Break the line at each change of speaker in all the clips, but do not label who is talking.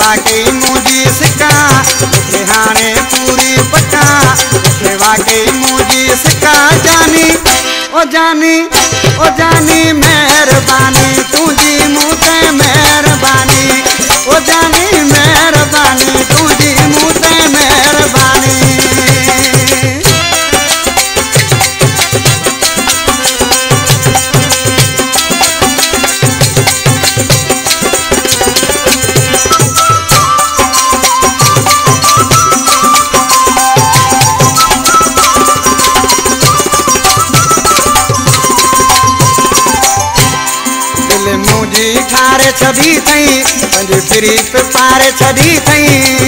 वाकई मुझी सिका मूंखे हाणे पूरी पका मूंखे वाकई मुझी सिका जानी ओ जानी ओ जानी मेहरबानी तुझी मूं ते मेहरबानी ओ जानी मेहरबानी तुझी मूं ते मेहरबानी ठारे छदी थई पंहिंजी प्रीत पारे छदी थई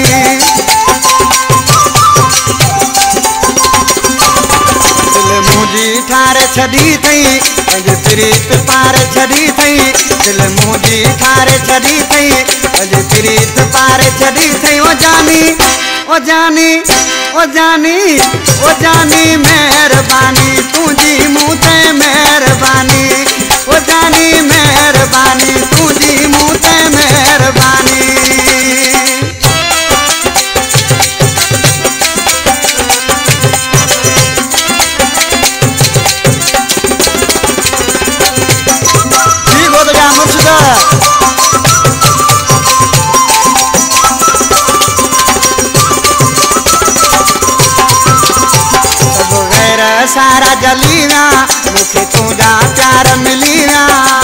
दिल मुंहिंजी ठारे छदी थई पंहिंजी प्रीत पारे छदी थई दिल मुंहिंजी ठारे छदी थई पंहिंजी प्रीत पारे छदी थई ओ जानी ओ जानी ओ जानी ओ जानी मेहरबानी तुझी मूं ते मेहरबानी ओ जानी मेहरबानी तुझी मूं ते मेहरबानी ठीक हो गया मुर्शिदा सारा जलीना मूंखे तुझा प्यार मिलीना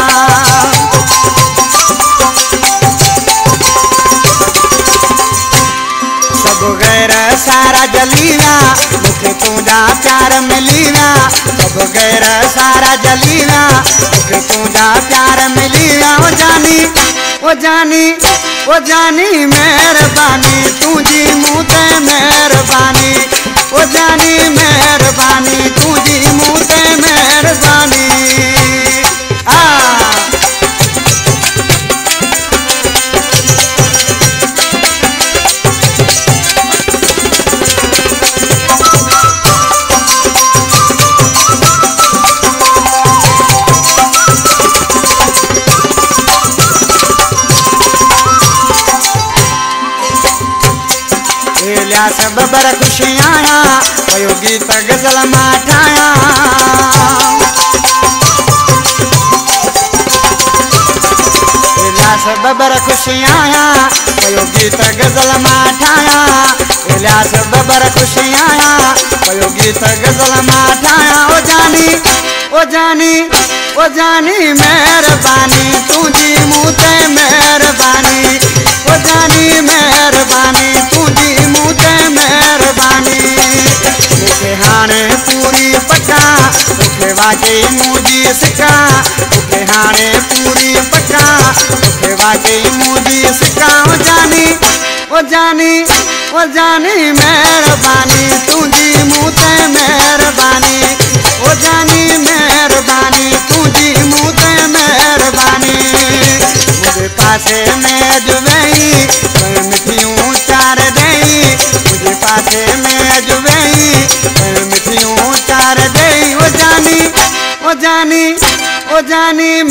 सब गैर सारा जलीना मूंखे तुझा प्यार मिलीना सब गैर सारा जलीना मूंखे तुझा प्यार मिलीना ओ जानी ओ जानी ओ जानी मेहरबानी तुझी मूं ते मेहरबानी ओ जानी मेहरबानी तुझी मूं ते मेहरबानी सब बर खुशियां पयो गीत गजल मां ठाया सब बर खुशियां पयो गीत गजल मां ठाया सब बर खुशियां पयो गीत गजल मां ठाया ओ जानी ओ जानी ओ जानी मेहरबानी तुझी मूं ते मेहरबानी ओ जानी मेहरबानी तुझी मूं ते मेहरबानी मूंखे हाणे पूरी पका मूंखे वाकई मुझी सिका मूंखे हाणे पूरी पका मूंखे वाकई मुझी सिका ओ जानी ओ जानी ओ जानी मेहरबानी तुझी मूं ते मेहरबानी ओ जानी मेहरबानी तुझी मूं ते मेहरबानी मुझे पासे में अज वेही मिठियूं चार दई मुझे पासे में अज वेही मिठियूं चार दई ओ जानी ओ जानी ओ जानी